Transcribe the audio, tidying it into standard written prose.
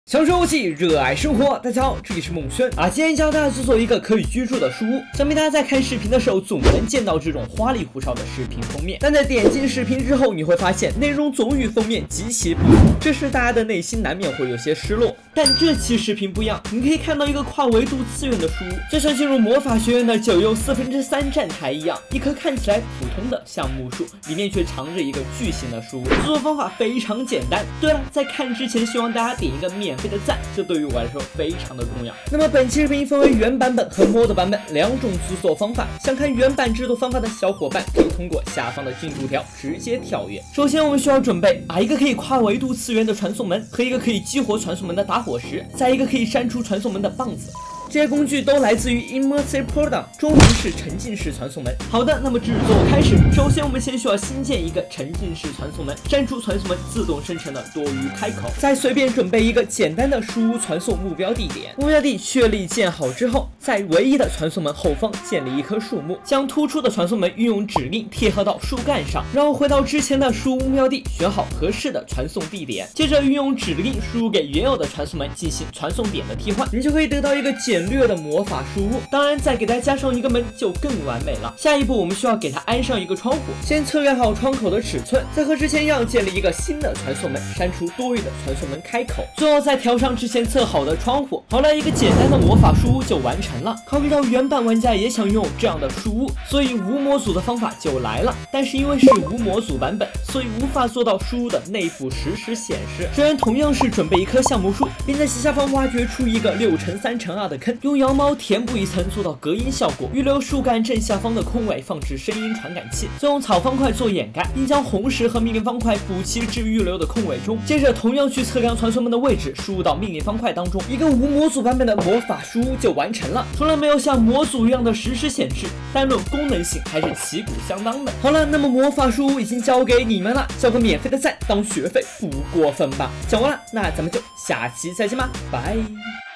享受游戏，热爱生活。大家好，这里是孟轩啊。今天教大家制作一个可以居住的书屋。想必大家在看视频的时候，总能见到这种花里胡哨的视频封面，但在点进视频之后，你会发现内容总与封面极其不同，这时大家的内心难免会有些失落。但这期视频不一样，你可以看到一个跨维度次元的书屋，就像进入魔法学院的9又3/4站台一样，一棵看起来普通的橡木树，里面却藏着一个巨型的书屋。制作方法非常简单。对了，在看之前，希望大家点一个免费的赞，这对于我来说非常的重要。那么本期视频分为原版本和 mod 版本两种制作方法，想看原版制作方法的小伙伴可以通过下方的进度条直接跳跃。首先我们需要准备一个可以跨维度次元的传送门和一个可以激活传送门的打火石，再一个可以删除传送门的棒子。这些工具都来自于 Immersive Program， 中文是沉浸式传送门。好的，那么制作开始。首先我们先需要新建一个沉浸式传送门，删除传送门自动生成的多余开口，再随便准备一个简单的输入传送目标地点。目标地确立建好之后，在唯一的传送门后方建立一棵树木，将突出的传送门运用指令贴合到树干上，然后回到之前的输入目标地，选好合适的传送地点，接着运用指令输入给原有的传送门进行传送点的替换，你就可以得到一个简略的魔法书屋。当然再给它加上一个门就更完美了。下一步我们需要给它安上一个窗户，先测量好窗口的尺寸，再和之前一样建立一个新的传送门，删除多余的传送门开口，最后再调上之前测好的窗户。好了，一个简单的魔法书屋就完成了。考虑到原版玩家也想拥有这样的书屋，所以无模组的方法就来了。但是因为是无模组版本，所以无法做到书屋的内部实时显示。这人同样是准备一棵橡木树，并在其下方挖掘出一个6×3×2的坑，用羊毛填补一层做到隔音效果，预留树干正下方的空位放置声音传感器，再用草方块做掩盖，并将红石和命令方块补齐至预留的空位中。接着同样去测量传送门的位置，输入到命令方块当中，一个无模组版本的魔法书屋就完成了。除了没有像模组一样的实时显示，单论功能性还是旗鼓相当的。好了，那么魔法书屋已经交给你们了，交个免费的赞当学费不过分吧？讲完了，那咱们就下期再见吧，拜。